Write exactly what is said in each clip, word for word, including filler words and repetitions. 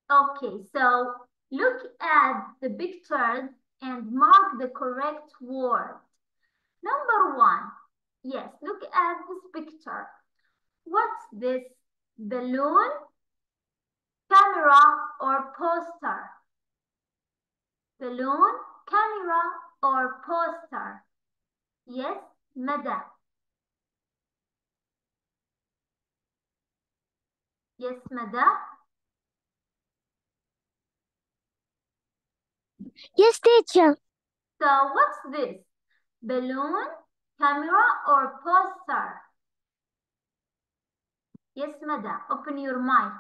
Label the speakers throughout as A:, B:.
A: Okay, so look at the pictures and mark the correct word. Number one. Yes, look at this picture. What's this? Balloon, camera, or poster? Balloon, camera, or poster? Yes, Mada. Yes, Mada.
B: Yes, teacher.
A: So what's this? Balloon, camera, or poster? Yes, Mada. Open your mic.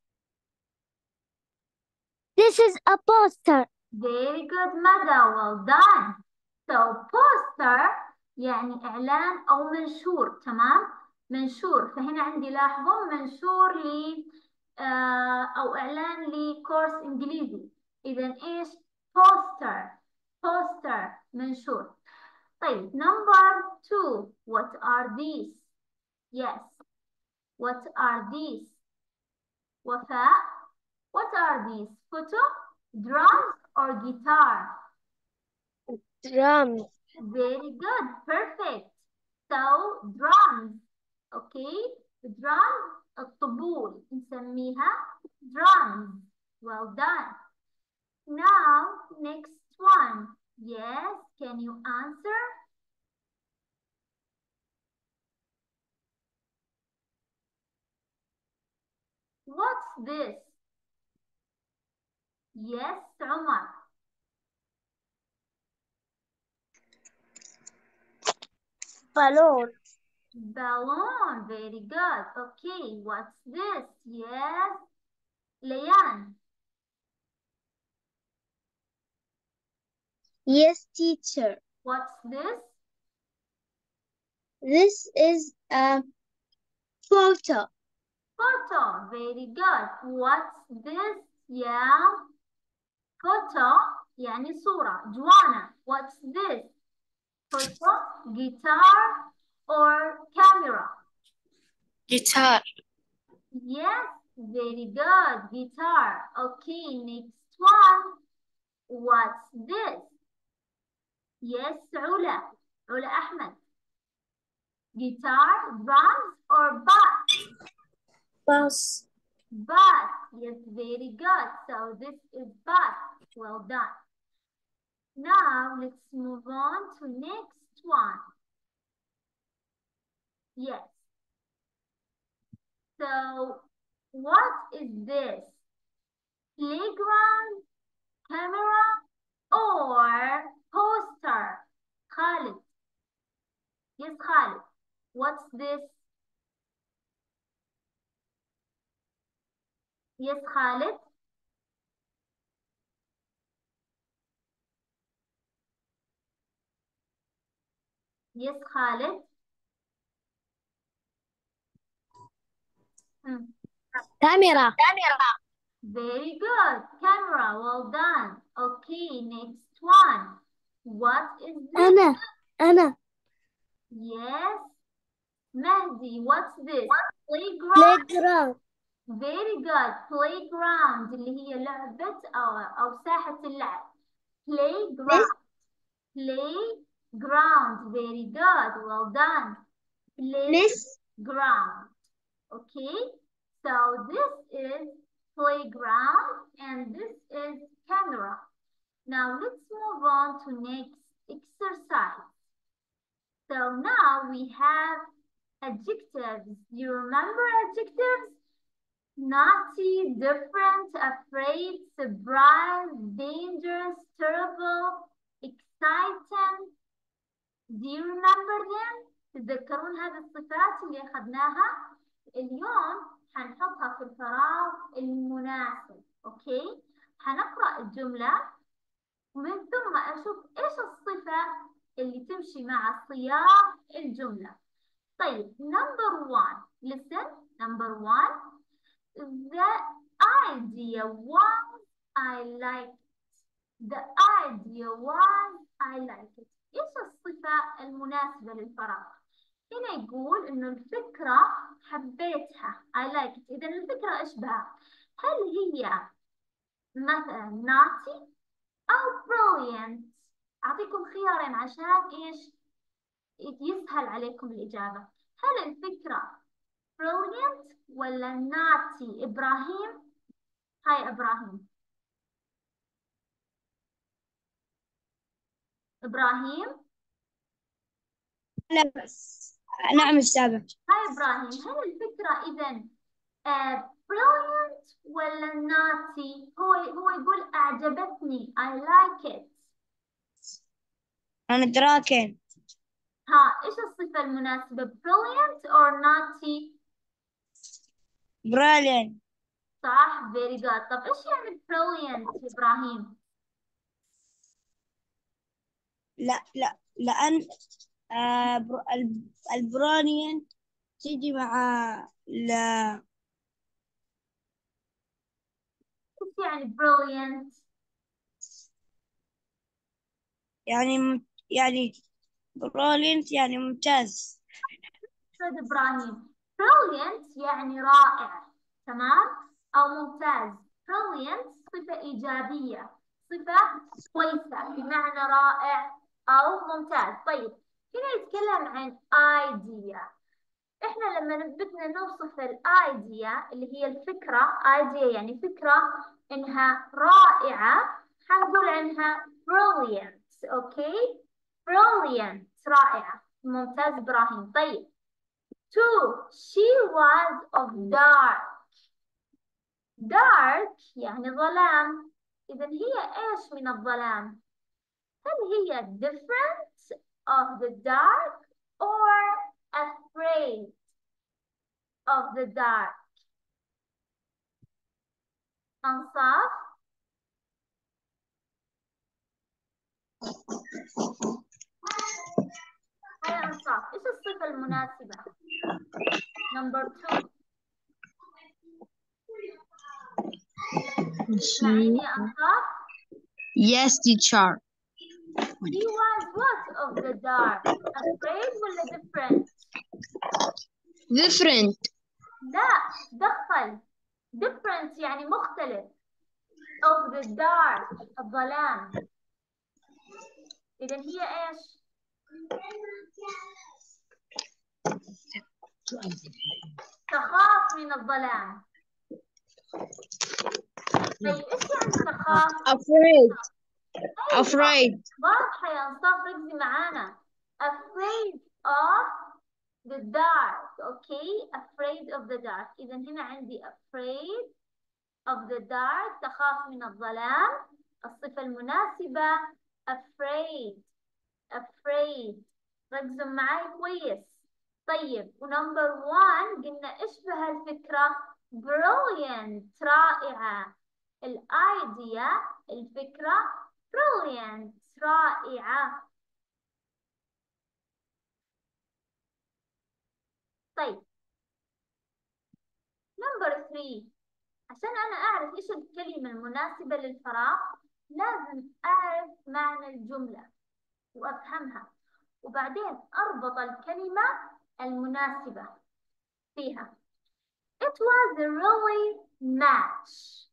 B: This is a poster.
A: Very good, Mada. Well done. So poster يعني إعلان أو منشور، تمام؟ منشور، فهنا عندي لاحظوا منشور ل آه أو إعلان لكورس إنجليزي. إذا إيش؟ poster. poster منشور. طيب number two. What are these? Yes. What are these? وفاء. What are these? Photo, drums, or guitar?
B: Drums.
A: Very good. Perfect. So drums. Okay. Drums الطبول نسميها drums. Well done. Now next one. Yes. Can you answer? What's this? Yes, Omar.
B: Balloon.
A: Balloon. Very good. Okay. What's this? Yes. Leanne.
B: Yes, teacher.
A: What's this?
B: This is a photo.
A: Photo. Very good. What's this? Yeah. Photo يعني صورة. Joanna, what's this? Photo, guitar, or camera?
C: Guitar.
A: Yes, very good. Guitar. Okay, next one. What's this? Yes, Ula. Ula Ahmed. Guitar, drums, or bass?
B: Bus.
A: Bass. Yes, very good. So this is bass. Well done. Now let's move on to next one. Yes. So what is this? Playground, camera, or poster? Khalid. Yes, Khalid. What's this? Yes, Khalid. Yes, Khalid. Hmm.
B: Camera.
A: Camera. Very good. Camera. Well done. Okay, next one. What is this?
B: Anna. Anna.
A: Yes. Mehdi, what's this? Playground.
B: Playground.
A: Very good. Playground اللي هي لعبة أو أو ساحة اللعب. Playground. Playground. Very good. Well done. Playground. Okay. So this is playground and this is camera. Now let's move on to next exercise. So now we have adjectives. Do you remember adjectives? Naughty, different, afraid, surprised, dangerous, terrible, exciting. Do you remember them? تتذكرون هذه الصفات اللي أخذناها؟ اليوم حنحطها في الفراغ المناسب. أوكي؟ حنقرأ الجملة ومن ثم أشوف إيش الصفة اللي تمشي مع سياق الجملة. طيب number one. Listen. Number one. The idea was I liked. The idea was I liked it. إيش الصفة المناسبة للفراغ؟ هنا يقول إنه الفكرة حبيتها. I like it. إذا الفكرة إيش بها؟ هل هي مثلا naughty أو brilliant. أعطيكم خيارين عشان إيش يسهل عليكم الإجابة. هل الفكرة brilliant ولا naughty؟ إبراهيم، هاي إبراهيم. إبراهيم
B: لا بس نعم أستاذة.
A: هاي إبراهيم، هل الفكرة إذا uh, brilliant ولا naughty؟ هو هو يقول أعجبتني I like it.
B: أنا دراكن.
A: ها إيش الصفة المناسبة brilliant or naughty؟
B: brilliant.
A: صح very good. طب إيش يعني brilliant إبراهيم؟
B: لا لا لأن آه بر... البرونيان تيجي مع لا.
A: إيش يعني brilliant؟
B: يعني يعني برولينت يعني ممتاز.
A: أستاذ إبراهيم brilliant يعني رائع، تمام، أو ممتاز. brilliant صفة إيجابية، صفة كويسة بمعنى رائع أو ممتاز. طيب هنا يتكلم عن idea. إحنا لما بدنا نوصف الأيديا اللي هي الفكرة، idea يعني فكرة إنها رائعة، حنقول عنها brilliant. أوكي brilliant رائعة، ممتاز إبراهيم. طيب two she was of dark. dark يعني ظلام، إذا هي إيش من الظلام؟ هل هي different of the dark or afraid of the dark؟ أنصاف هيا أنصاف، إيش الصفة المناسبة؟ number two. اسمعيني يا أنصاف.
B: Yes teacher.
A: He was what of the dark? Afraid ولا different؟
B: different.
A: لا دخل different يعني مختلف of the dark الظلام. إذا هي إيش؟ تخاف من الظلام. طيب إيش يعني تخاف؟
B: afraid.
A: أيوة.
B: afraid.
A: واضحة يا أنصاف، ركزي معانا. afraid of the dark. أوكي afraid of the dark. إذا هنا عندي afraid of the dark تخاف من الظلام. الصفة المناسبة afraid. afraid ركزوا معي كويس. طيب ونمبر one قلنا اشبه الفكرة brilliant رائعة. الايديا الفكرة brilliant رائعة. طيب نمبر three، عشان أنا أعرف إيش الكلمة المناسبة للفراغ لازم أعرف معنى الجملة وأفهمها، وبعدين أربط الكلمة المناسبة فيها. It was a really match.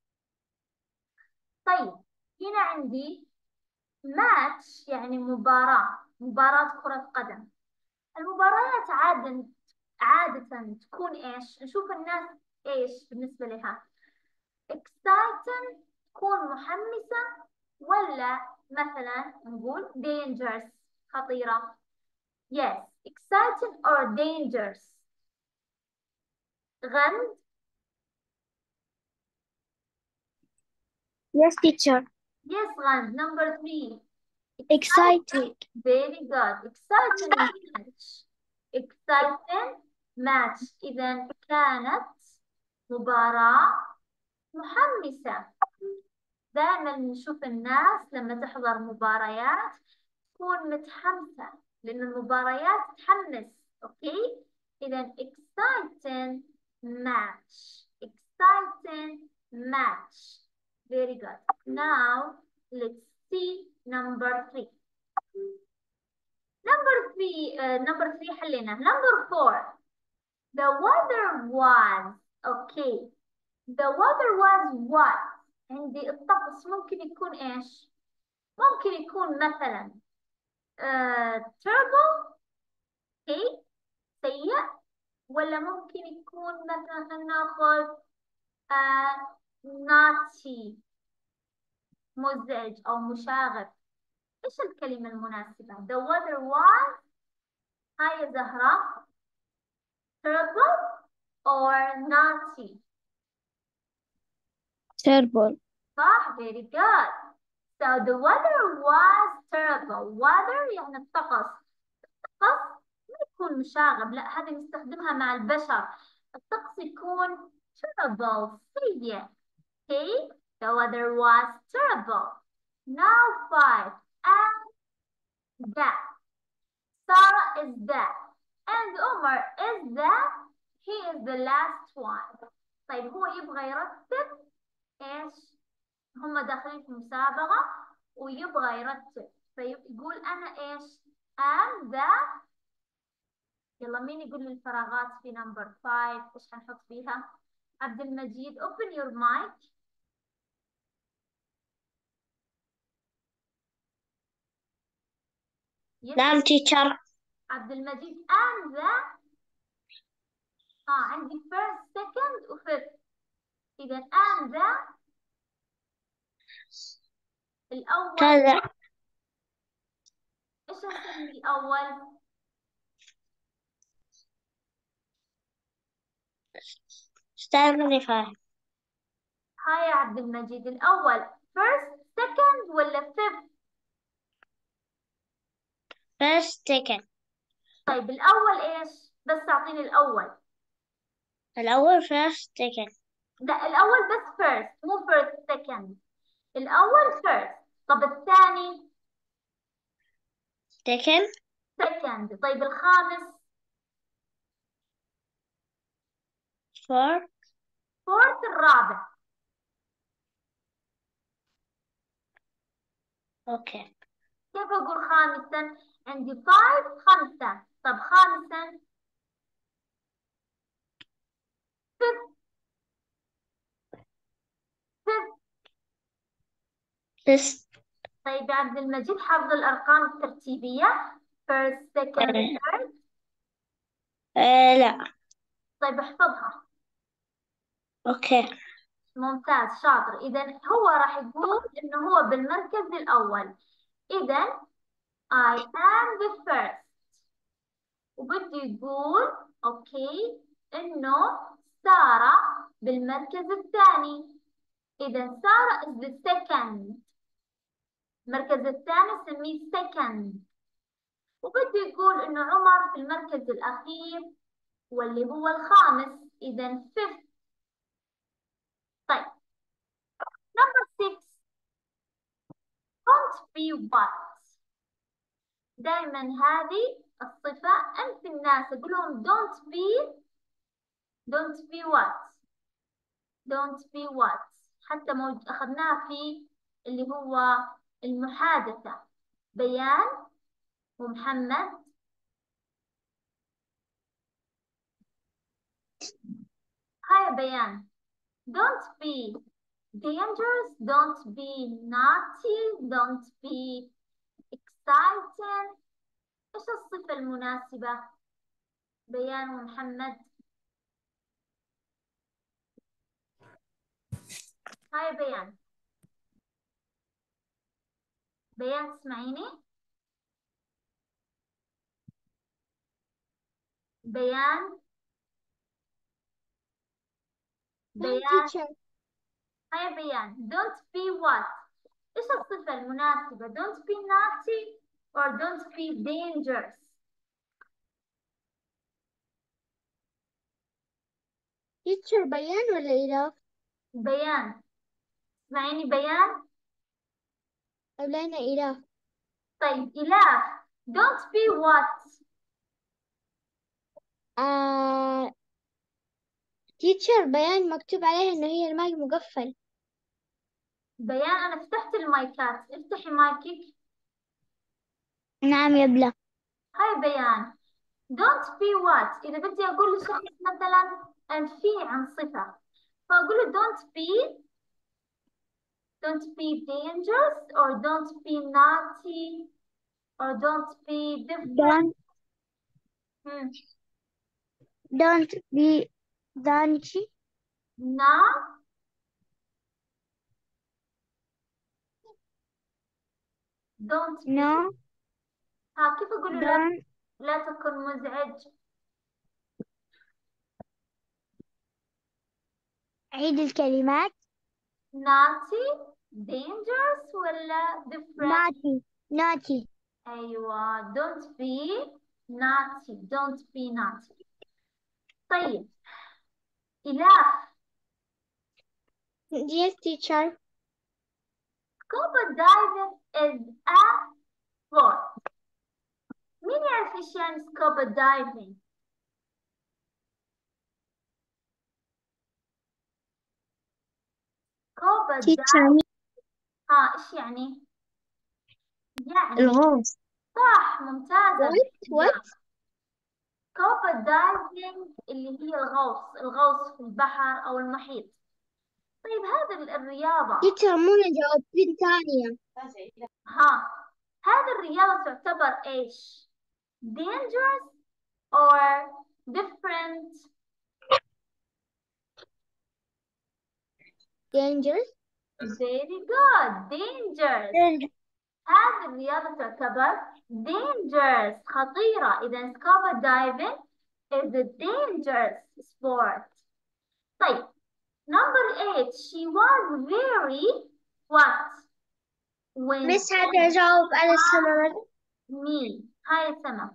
A: طيب هنا عندي match يعني مباراة، مباراة كرة قدم. المباريات عادة عادة تكون إيش؟ نشوف الناس إيش بالنسبة لها؟ exciting تكون محمسة، ولا مثلا نقول dangerous خطيرة؟ yes exciting or dangerous. غند.
B: Yes teacher.
A: yes غند. number three
B: excited.
A: very good. exciting match. exciting match إذا كانت مباراة محمسة. دائما نشوف الناس لما تحضر مباريات تكون متحمسة، لأن المباريات تحمس. أوكي إذا exciting match. exciting match very good. now let's see number three. number three uh, number three حلينا. number four the weather was okay. the weather was what عندي الطقس ممكن يكون إيش؟ ممكن يكون مثلا آه terrible هي سيء، ولا ممكن يكون مثلا خلينا ناخذ آه naughty مزعج أو مشاغب. إيش الكلمة المناسبة؟ The weather was، هاي يا زهرة، terrible or naughty؟
B: terrible.
A: صح، very good. So the weather was terrible. Weather يعني الطقس. الطقس ما يكون مشاغب، لا هذه نستخدمها مع البشر. الطقس يكون terrible سيء. Okay, the weather was terrible. Now five. And that. Sarah is that. And Omar is that. He is the last one. طيب هو يبغى يرتب ايش؟ هم داخلين في مسابقة ويبغى يرتب، فيقول أنا إيش؟ am the. يلا مين يقول لي الفراغات في نمبر فايف إيش حنحط فيها؟ عبد المجيد open your mic. Yes.
B: نعم teacher.
A: عبد المجيد am the. آه عندي first second و fifth. إذا am the الأول.
B: كذا.
A: إيش نسمي الأول؟
B: استاذ ماني فاهم.
A: هاي يا عبد المجيد الأول first second ولا fifth؟
B: first second.
A: طيب الأول إيش؟ بس أعطيني الأول.
B: الأول first second.
A: لا الأول بس first مو first second. الأول first. طب الثاني
B: second.
A: second. طيب الخامس
B: fourth.
A: fourth. الرابع
B: okay.
A: كيف أقول خامسا؟ عندي five خمسة. طب خامسا fifth. fifth.
B: fifth.
A: طيب يا عبد المجيد حافظ الأرقام الترتيبية first second
B: آه.
A: third؟
B: آه لا.
A: طيب احفظها.
B: اوكي.
A: ممتاز شاطر. إذا هو راح يقول إنه هو بالمركز الأول. إذا I am the first. وبده يقول أوكي إنه سارة بالمركز الثاني. إذا سارة is the second. المركز الثاني سميه second. وبده يقول إنه عمر في المركز الأخير واللي هو الخامس. إذا fifth. طيب number six. Don't be what. دائما هذه الصفة أنت الناس أقول لهم don't be. don't be what. don't be what. حتى موج... أخذناها في اللي هو المحادثة. بيان ومحمد. هاي بيان. don't be dangerous. don't be naughty. don't be exciting. إيش الصفة المناسبة؟ بيان ومحمد. هاي بيان. بيان تسمعيني؟ بيان. بيان. هاي بيان. don't be what. إيش الصفة المناسبة؟ don't be naughty or don't be dangerous.
B: teacher بيان ولا إله؟
A: بيان. اسمعيني بيان.
B: أولانا إله.
A: طيب إله. don't be what.
B: آه... teacher بيان مكتوب عليها إنه هي الماي مقفل.
A: بيان أنا فتحت المايكات. افتحي مايكك.
B: نعم يا بلا.
A: هاي بيان. don't be what. إذا بدي أقول لشخص مثلا أنفيه عن صفة فأقول له don't be Don't be dangerous or don't be naughty or don't be different.
B: don't
A: Hmm.
B: don't be don't
A: Not don't be.
B: no
A: ها كيف أقول لا
B: don't
A: لا تكن مزعج؟
B: عيد الكلمات.
A: naughty dangerous ولا different؟
B: naughty naughty
A: أيوة don't be naughty don't be naughty. طيب إله
B: yes teacher.
A: scuba diving is a sport. مين يعرف إيش يعني scuba diving؟ scuba diving
B: teacher
A: ها إيش يعني؟ يعني
B: الغوص.
A: صح ممتازة
B: what what
A: scuba diving اللي هي الغوص الغوص في البحر أو المحيط. طيب هذه الرياضة
B: teacher مو جاوبتين ثانية.
A: ها هذه الرياضة تعتبر إيش؟ dangerous or different؟
B: dangerous
A: very good dangerous. هذه الرياضة تعتبر dangerous خطيرة. إذا scuba diving is a dangerous sport. طيب number eight she was very what when
B: مس هذا جاوب على السماء.
A: me هاي السماء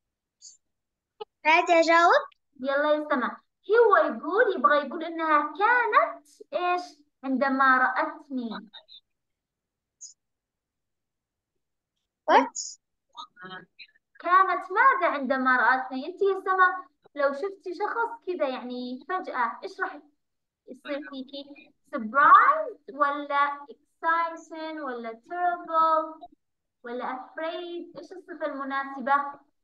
B: هذا جاوب.
A: يلا يا سما هو يقول يبغى يقول إنها كانت إيش عندما رأتني.
B: what
A: كانت ماذا عندما رأتني؟ أنت يا سما لو شفتي شخص كذا يعني فجأة إيش راح يصير فيكي؟ surprised ولا excited ولا terrible ولا afraid؟ إيش الصفة المناسبة؟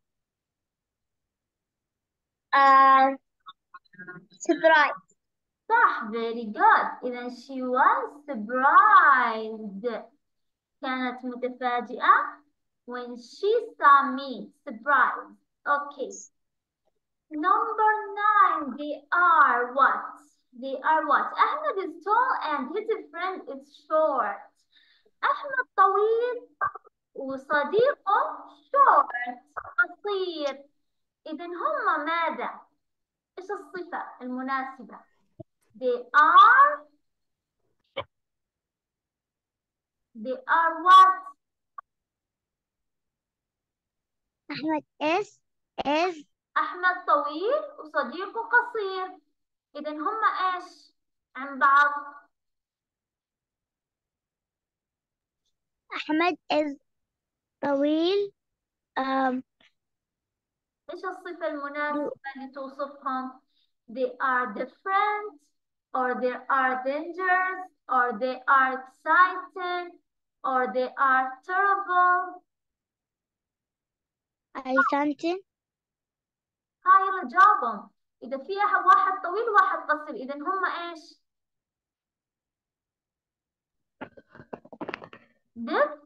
B: uh surprise.
A: صح very good. إذا she was surprised كانت متفاجئة when she saw me surprised. Okay. Number nine, they are what? They are what? Ahmed is tall and his friend is short. أحمد طويل وصديقه short قصير. إذا هم ماذا؟ إيش الصفة المناسبة؟ They are They are what?
B: أحمد is is
A: أحمد طويل وصديقه قصير. إذا هم إيش عن بعض؟
B: أحمد is طويل. um
A: إيش الصفة المناسبة اللي توصفهم؟ They are different or they are dangerous or they are exciting or they are terrible.
B: I something
A: هاي اللي جابهم. إذا في أحد واحد طويل وواحد قصير إذا هم إيش؟ Dif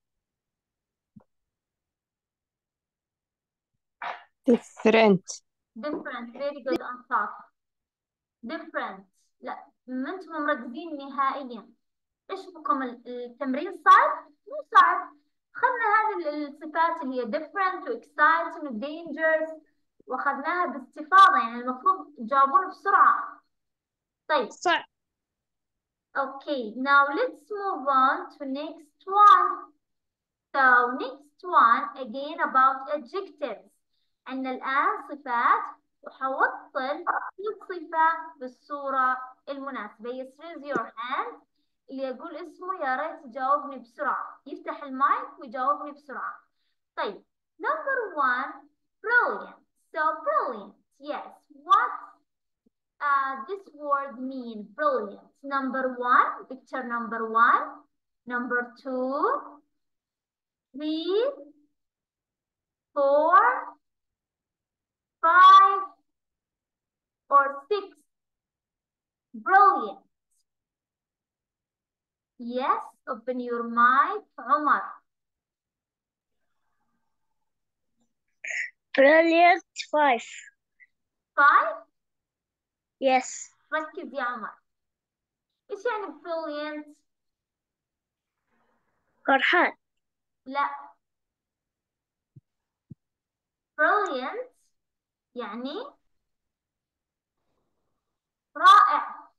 D: different
A: different very good أنصاف. different لا ما أنتم مركزين نهائيا. إيش بكم التمرين صعب؟ مو صعب. أخذنا هذه الصفات اللي هي different و exciting و dangerous وأخذناها باستفاضة يعني المفروض تجاوبون بسرعة. طيب.
B: صعب.
A: Okay, now let's move on to next one. So next one again about adjectives. عندنا الآن صفات وحوصل كل صفة بالصورة المناسبة. Yes, raise your hand. اللي يقول اسمه يا ريت يجاوبني بسرعة. يفتح المايك ويجاوبني بسرعة. طيب. Number one, brilliant. So brilliant. Yes. What uh, this word mean? Brilliant. Number one, picture number one. Number two, three, four, five, or six. Brilliant. Yes, open your mic. عمر.
B: Brilliant. Five.
A: Five.
B: Yes.
A: ركز يا عمر. إيش يعني brilliant؟
B: فرحان.
A: لا. brilliant يعني رائع.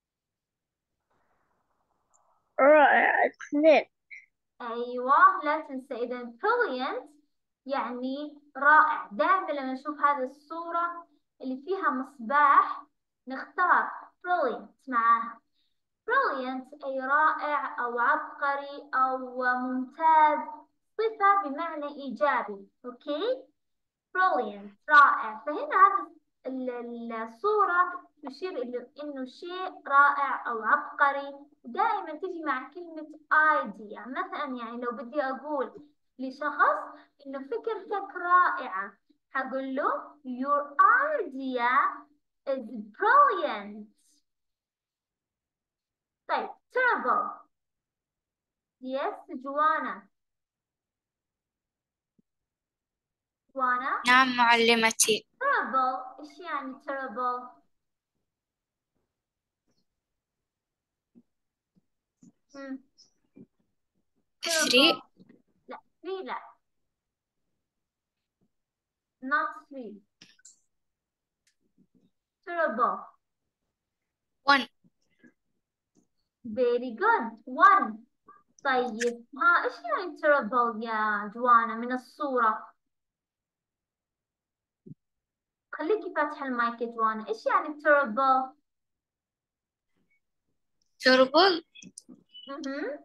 B: رائع. اثنين.
A: أيوة، لا تنسى. إذا brilliant يعني رائع. دائما لما نشوف هذه الصورة اللي فيها مصباح نختار brilliant معاها. brilliant أي رائع أو عبقري أو ممتاز، صفة بمعنى إيجابي. أوكي؟ brilliant رائع. فهنا هذه ال- الصورة تشير إلى إنه شيء رائع أو عبقري. دائما تجي مع كلمة idea. مثلا يعني لو بدي أقول لشخص إنه فكرتك رائعة، هقول له your idea is brilliant. طيب terrible. yes جوانا. جوانا.
C: نعم معلمتي.
A: terrible إيش يعني terrible؟ مم.
C: three.
A: terrible. لا three لا. not three. terrible.
C: one.
A: very good. one. طيب ها إيش يعني terrible يا جوانا من الصورة؟ خليكي فاتحة المايك يا جوانا. إيش يعني terrible؟
C: terrible
A: مهم.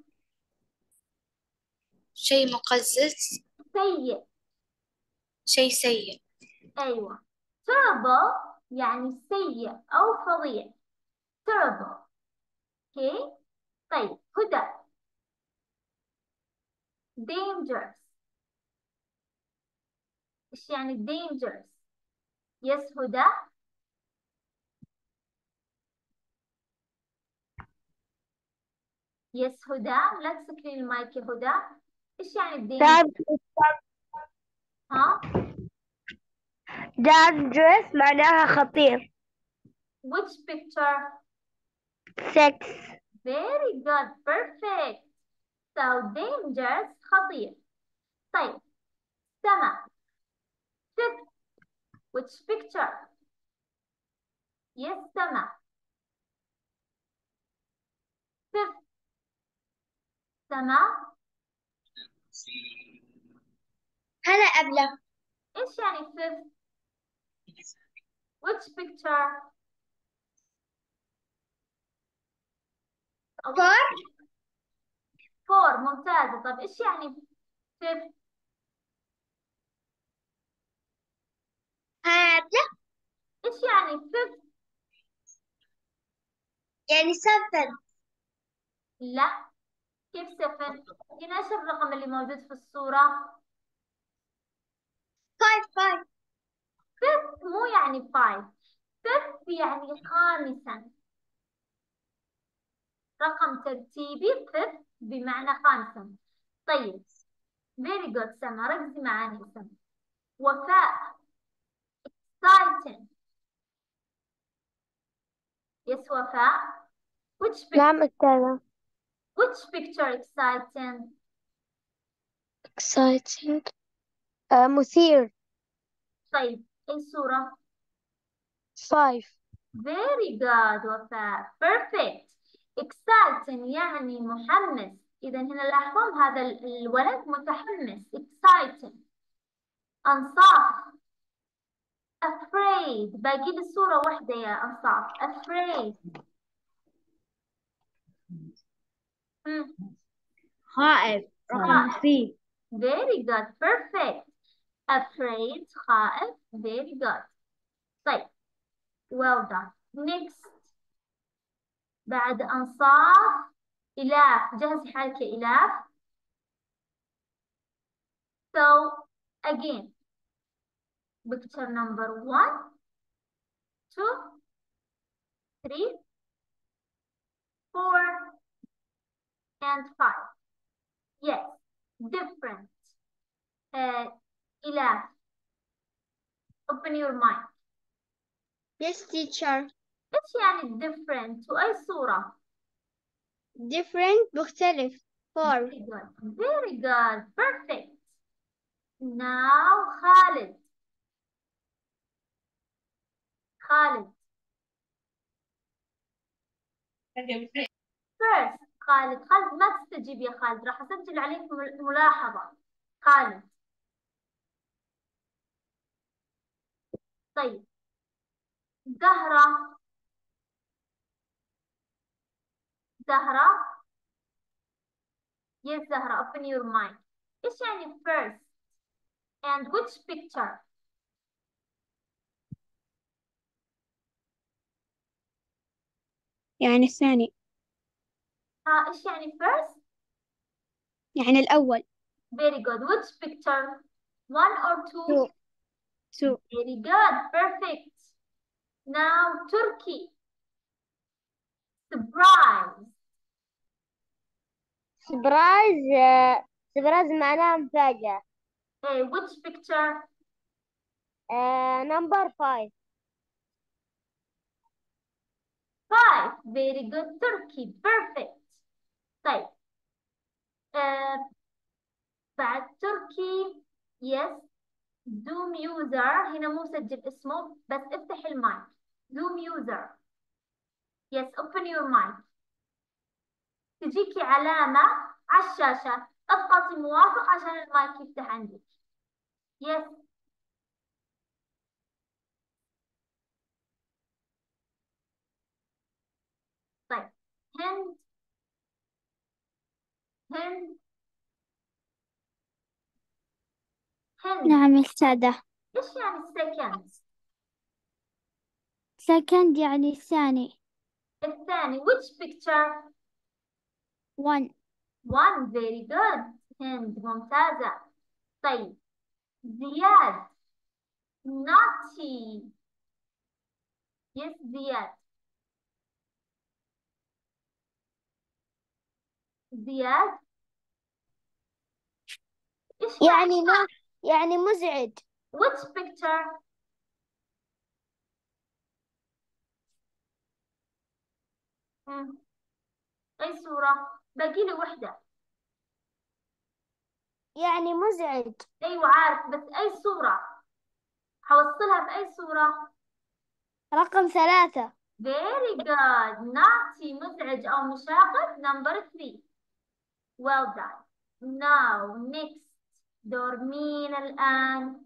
C: شيء مقزز،
A: سيء.
C: شيء سيء.
A: أيوة. terrible يعني سيء أو فظيع. terrible. أوكي. طيب هدى. dangerous. إيش يعني dangerous؟ يس هدى. يس هدى، لا تسكرين المايك يا هدى. إيش يعني dangerous؟ ها؟
B: dangerous معناها خطير.
A: which picture؟
B: six.
A: very good. perfect. so dangerous خطير. طيب سما. fifth. which picture؟ yes سما. fifth. سما.
B: هلا أبلة.
A: إيش يعني fifth؟ which picture؟ أو
B: four.
A: four. ممتازة. طيب إيش يعني fifth؟
B: أبلة
A: إيش يعني fifth؟
B: يعني seven.
A: لا. كيف seven؟ هنا إيش الرقم اللي موجود في الصورة؟
B: five. five.
A: fifth مو يعني five. fifth يعني خامسا. رقم ترتيبي fifth بمعنى خامسا. طيب very good سما. ركزي معاني يا سما. وفاء. exciting. yes وفاء. which picture؟
B: نعم أستاذة.
A: which picture exciting؟
B: exciting. آه مثير.
A: طيب أي صورة؟
B: five.
A: very good وفاء. perfect. exciting يعني محمس. إذا هنا لاحظون هذا الولد متحمس. exciting. أنصاف. afraid. باقي لي صورة واحدة يا أنصاف. afraid. مم.
B: خائف. رقم
A: خائف.
B: three.
A: very good. perfect. afraid خائف. very good. طيب well done. next. بعد أنصاف إلاف. جهزي حالك يا إلاف. so again picture number one, two, three, four, and five. Yes, different. Uh, إله, open your mind.
B: Yes, teacher.
A: إيش يعني different وأي صورة؟
B: Different مختلف. Four.
A: Very good. Very good. Perfect. Now Khalid. Khalid. First خالد خالد ما تستجيب يا خالد، راح أسجل عليك مل- ملاحظة. خالد. طيب زهرة. زهرة. Yes زهرة, open your mind. إيش يعني first and which picture؟
B: يعني الثاني.
A: ها إيش يعني first؟
B: يعني الأول.
A: Very good. Which picture? One or two?
B: Two. Two.
A: Very good. Perfect. Now Turkey. Surprise.
B: سبرايز. سبرايز معناها مفاجأة.
A: Hey, which picture?
B: نمبر فايف.
A: Five. Very good. Turkey. Perfect. طيب. آه بعد تركي. Yes. Zoom user. هنا مو مسجل اسمه بس افتح المايك. Zoom user. Yes. Open your mic. تجيكي علامة على الشاشة. اضغطي موافق عشان المايك يفتح عندك. Yes. طيب. هند. هند. هند.
B: نعم أستاذة.
A: إيش يعني second؟
B: second يعني الثاني.
A: الثاني. Which picture؟
B: one.
A: one. Very good. هند ممتازة. طيب. زياد. naughty. Yes زياد. زياد. إيش
B: يعني ما يعني مزعج.
A: which picture؟ مم. أي صورة؟ باقي لي وحدة.
B: يعني مزعج.
A: أيوة عارف بس أي صورة؟ حوصلها في أي صورة؟
B: رقم ثلاثة.
A: very good. naughty مزعج أو مشاغب. number three. well done. now next. دور مين الآن؟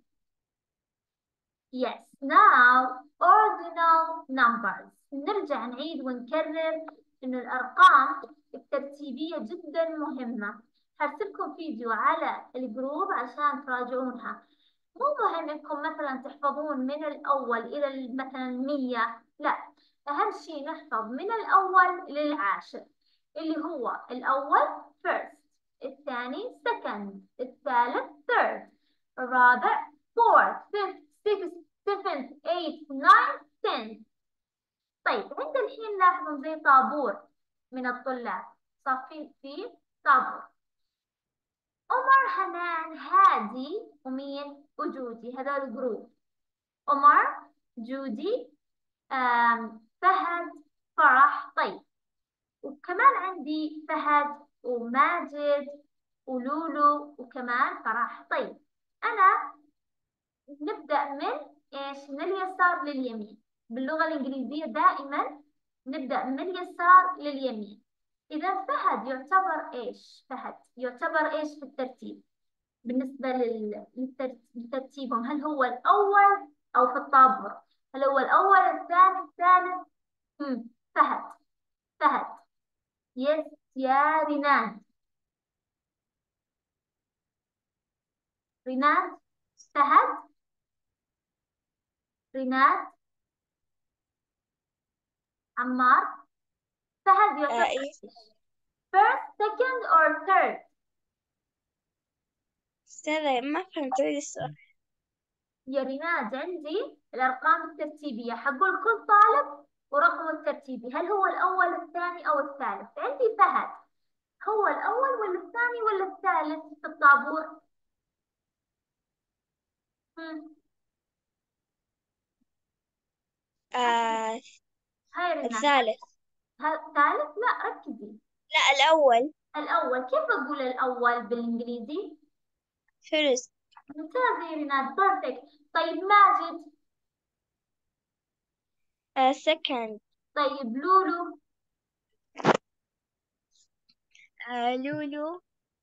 A: yes. now ordinal numbers. نرجع نعيد ونكرر إن الأرقام الترتيبية جدا مهمة. هرسلكم فيديو على الجروب عشان تراجعونها. مو مهم إنكم مثلا تحفظون من الأول إلى مثلا مية، لا، أهم شيء نحفظ من الأول للعاشر اللي هو الأول first، الثاني second، الثالث third، الرابع fourth، fifth، sixth، seventh، eighth، ninth، tenth. طيب عند الحين لاحظوا زي طابور من الطلاب، صافين في طابور. عمر، حنان، هادي، ومين؟ وجودي. هذول جروب. عمر، جودي، آم، فهد، فرح. طيب وكمان عندي فهد وماجد ولولو وكمان فرح. طيب أنا نبدأ من إيش؟ من اليسار لليمين. باللغة الإنجليزية دائما نبدأ من اليسار لليمين. إذا فهد يعتبر إيش؟ فهد يعتبر إيش في الترتيب؟ بالنسبة لل- للتر- لترتيبهم، هل هو الأول أو في الطابور؟ هل هو الأول الثاني الثالث؟ مم. فهد. فهد. يس يا ريناد. ريناد. فهد. ريناد. عمار. فهد يعتبر إيش؟ first, second or third؟
B: أستاذة ما فهمت السؤال.
A: يا ريناد عندي الأرقام الترتيبية، حقول كل طالب ورقمه الترتيبي، هل هو الأول الثاني أو الثالث؟ عندي فهد هو الأول ولا الثاني ولا الثالث في الطابور؟ هم.
B: آه
A: هاي رنا.
B: الثالث.
A: ها- الثالث؟ لا ركزي.
B: لا الأول.
A: الأول. كيف أقول الأول بالإنجليزي؟
B: first.
A: ممتازة يا ريناد، بيرفكت. طيب ماجد؟
B: آه second.
A: طيب لولو؟
B: آه لولو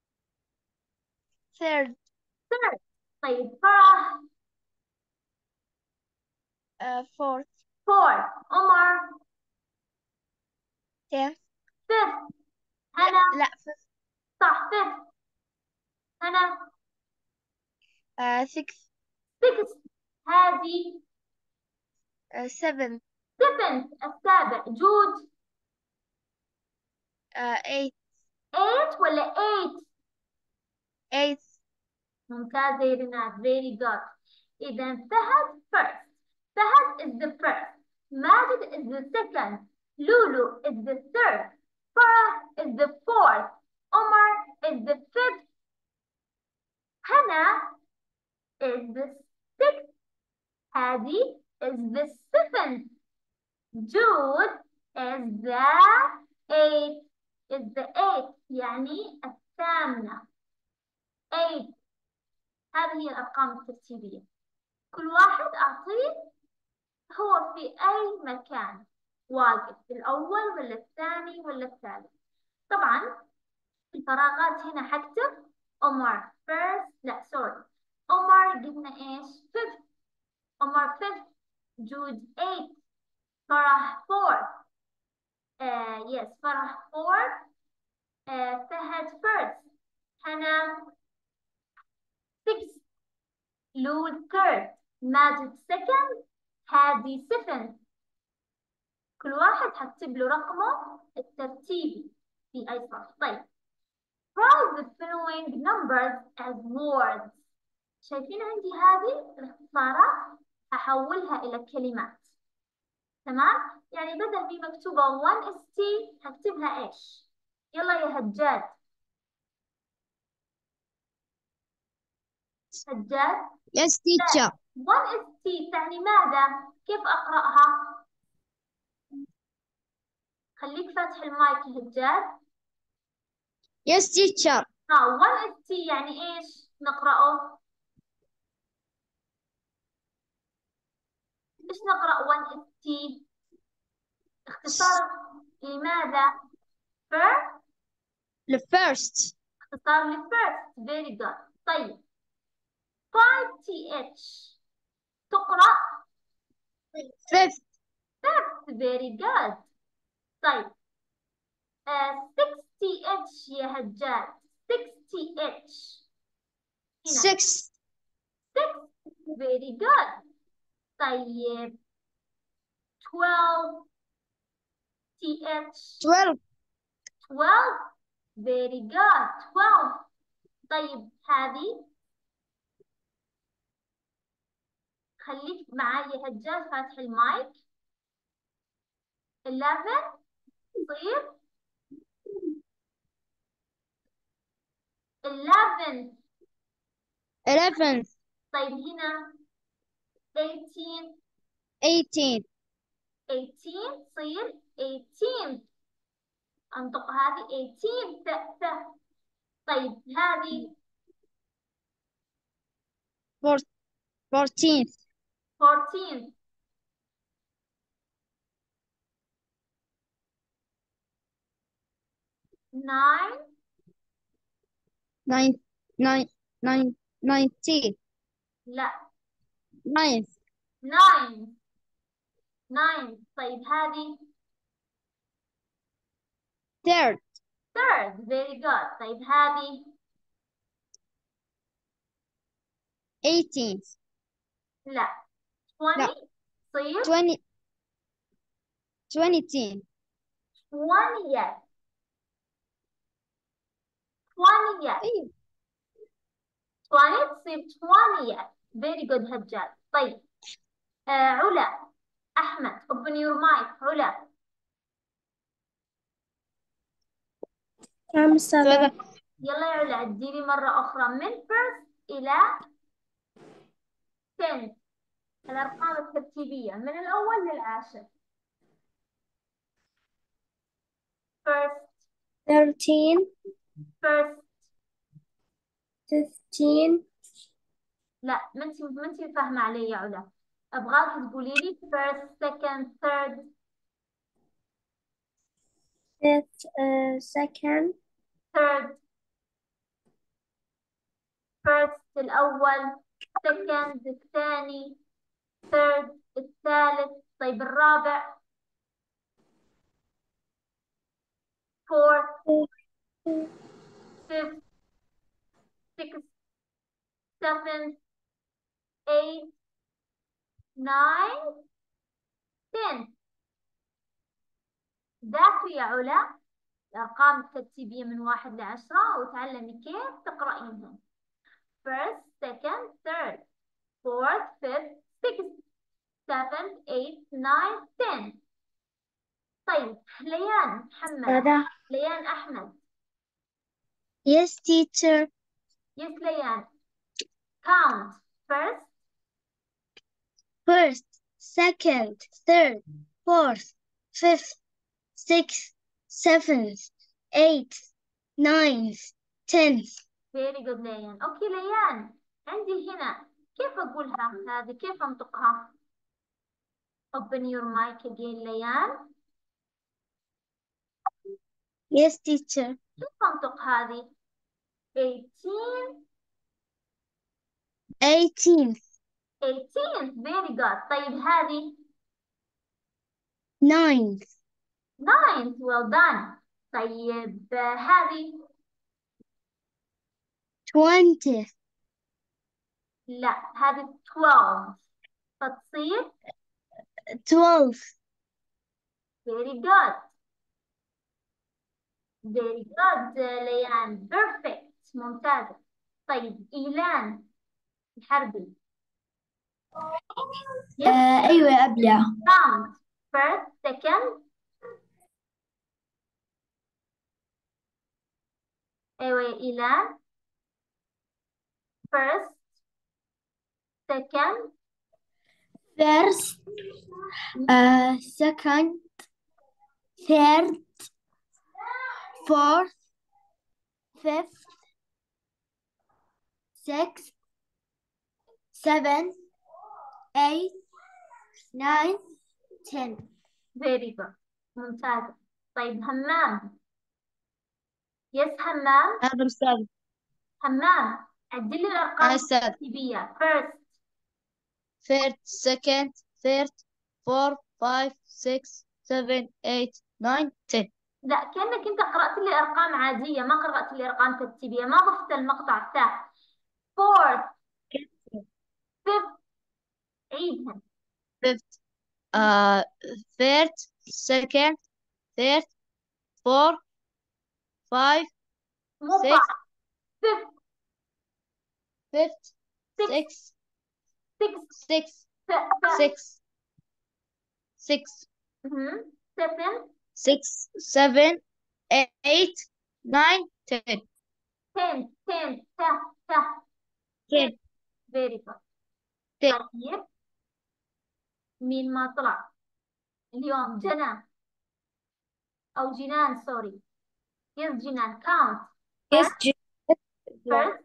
B: third.
A: ثيرد. طيب فرح؟
B: آه fourth.
A: فورث. عمر؟
B: fifth.
A: فيفث.
B: لا
A: هنا؟
B: لا fifth.
A: صح فيفث. هنا؟
B: آه sixth.
A: سكس. هذه؟
B: آه seventh.
A: سفنث. السابع. جود؟
B: آه eighth.
A: ايت ولا ايت؟
B: eighth.
A: ممتازة يا ريناد. very good. إذا فهد first. فهد is the first. ماجد is the second. Lulu is the third. Farah is the fourth. Omar is the fifth. Hannah is the sixth. Hadi is the seventh. Jude is the eighth. is the eighth يعني الثامنة. eight. هذه هي الأرقام الترتيبية. كل واحد أعطيه هو في أي مكان واقف، الأول ولا الثاني ولا الثالث. طبعا الفراغات هنا حكتب عمر first. لا سوري، عمر قلنا إيش؟ fifth. عمر fifth. جود eighth. فرح fourth. آه yes فرح fourth. آه فهد first. هنا sixth. لول third. ماجد second. هادي seventh. كل واحد هكتب له رقمه الترتيبي في أي صف. طيب write the following numbers as words. شايفين عندي هذه الاختصارات هحولها إلى كلمات. تمام؟ يعني بدل في مكتوبة one S T هكتبها إيش؟ يلا يا هجاد. هجاد.
D: Yes, teacher.
A: one S T تعني ماذا؟ كيف أقرأها؟ خليك فاتح المايك يا هجاد.
D: Yes, teacher.
A: ها one S T يعني إيش نقرأه؟ إيش نقرأ one S T؟ اختصار لماذا؟ first.
D: The first.
A: اختصار ل first. very good. طيب five T H تقرأ
D: Fifth.
A: fifth. very good. طيب uh, six T H يا هجاد. six T H هنا.
D: Sixth.
A: six. very good. طيب twelve T H.
D: Twelve.
A: twelve. very good. twelve. طيب هذه خليك معي يا هجال فاتح المايك. eleven تصير eleven.
D: Eleventh.
A: طيب هنا eighteen.
D: Eighteenth.
A: eighteen تصير eighteen. انطق هذه eighteen. ت ت. طيب هذه
D: Four- Fourteenth.
A: fourteen. nine.
D: Nine. Nine. Nine. Nineteenth.
A: لا
D: Ninth.
A: nine. nine. طيب هذه
D: Third.
A: third. very good. طيب هذه
D: Eighteenth.
A: لا twenty. تصير
D: Twenty. Twentieth.
A: twentieth. twentieth.
D: أيوة.
A: twenty تصير twentieth. very good هجال. طيب آه علا. أحمد open your mic. علا.
B: نعم سبعة.
A: يلا يا علا عدي لي مرة أخرى من first إلى tenth الأرقام الترتيبية من الأول للعاشر. first
B: thirteen
A: first
B: fifteen
A: لا ما انت ما انت فاهمة علي يا علا، أبغاك تقولي لي first second third.
B: fifth uh, second
A: third first الأول second الثاني third الثالث. طيب الرابع fourth fifth sixth seventh eighth ninth tenth. ذاكري يا علا الأرقام الترتيبية من واحد لعشرة وتعلمي كيف تقرأينهم. first second third fourth fifth sixth seventh eighth ninth tenth. طيب ليان محمد
B: هذا.
A: ليان أحمد.
B: Yes teacher.
A: Yes ليان. count first
B: First, second, third, fourth, fifth, sixth, seventh, eighth, ninth, tenth.
A: very good ليان. أوكي ليان عندي هنا كيف أقولها هذه كيف أنطقها؟ open your mic again ليان.
B: Yes teacher.
A: كيف أنطق هذه؟ eighteen
B: eighteenth,
A: eighteenth very good. طيب هذه
B: ninth,
A: ninth well done. طيب آه، هذه
B: twentieth,
A: لا هذه twelve فتصير
B: twelfth,
A: very good very good آه، ليان perfect ممتازة. طيب إيلان الحربي. yes
B: آه أيوة أبلة.
A: count first second. أيوة يا إيلان first second
B: First, uh, second, third, fourth, fifth, sixth, seventh, eighth, ninth, tenth.
A: very good ممتازة. طيب همام. يس همام.
D: هذا أستاذ.
A: همام عدل لي الأرقام
D: أنا أستاذ.
A: الترتيبية first
D: First, second, third, four, five, six, seven, eight, nine, ten.
A: لا كأنك أنت قرأت لي أرقام عادية ما قرأت لي أرقام ترتيبية ما ضفت المقطع الثالث. fourth fifth عيدها.
D: Fifth, uh, third, second, third, four, five,
A: مو
D: six,
A: five fifth
D: fifth,
A: six
D: six,
A: six
D: six,
A: th-
D: six, six,
A: mhm. seven
D: six, seven, eight, nine, ten,
A: ten ten ته ته
D: ten,
A: very good.
D: ten.
A: طيب مين ما طلع اليوم؟ جنى أو جنان سوري. يس جنان count
B: Yes,
A: first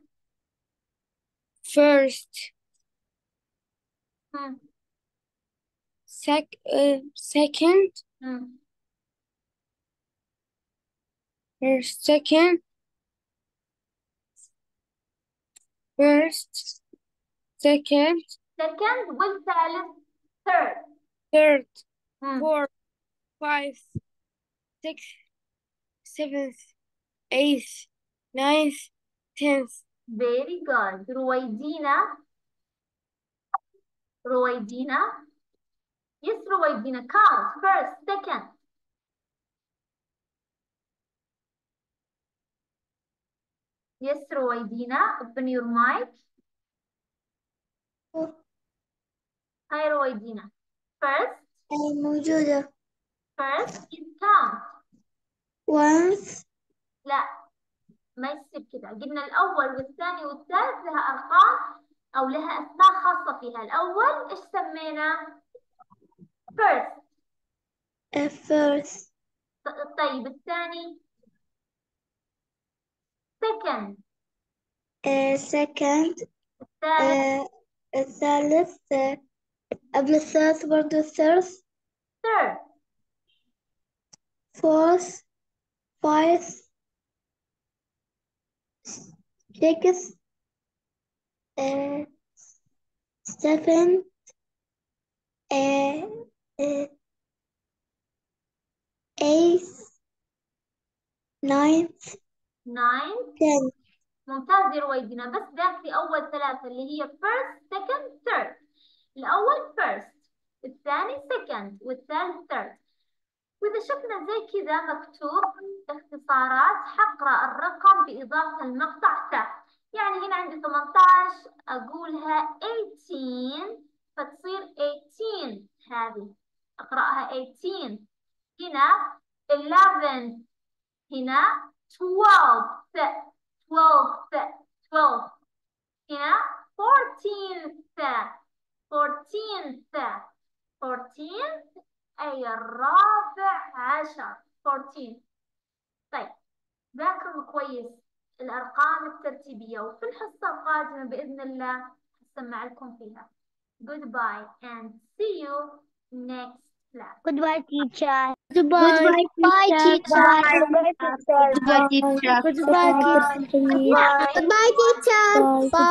B: first,
A: hmm.
B: sec, uh, second,
A: Hmm.
B: first, second, first, second,
A: second والثالث third.
B: third,
A: Hmm.
B: fourth, fifth, sixth, seventh, eighth, ninth, tenth.
A: very good. رويدينا رويدينا yes رويدينا count first second yes رويدينا open your mic. هاي رويدينا first
B: موجودة.
A: first is count
B: Once,
A: لا ما يصير كذا. قلنا الأول والثاني والثالث لها أرقام أو لها أسماء خاصة فيها. الأول إيش سمينا؟ first.
B: first
A: طيب الثاني second.
B: second
A: الثالث
B: الثالث قبل الثالث برضو third
A: third.
B: fourth fifth sixth seventh eighth ninth
A: ninth.
B: tenth.
A: ممتاز يا رويدنا، بس ذاكري أول ثلاثة اللي هي first second third. الأول first، الثاني second، والثالث third. وإذا شفنا زي كذا مكتوب اختصارات حقرأ الرقم بإضافة المقطع تحت. يعني هنا عندي ثمانية عشر أقولها ثمانية عشر فتصير ثمانية عشر، هذه أقرأها ثمانية عشر. هنا eleven، هنا twelve twelve twelve. هنا fourteenth fourteenth fourteenth أي الرابع عشر fourteen. طيب ذاكروا كويس الأرقام الترتيبية، وفي الحصة القادمة بإذن الله هسمع لكم فيها. Goodbye and see you next class.
B: Goodbye, teacher.
D: Goodbye.
B: Goodbye, teacher.
D: Goodbye, teacher.
B: Goodbye, teacher.
A: Goodbye.
B: Goodbye, teacher. Bye.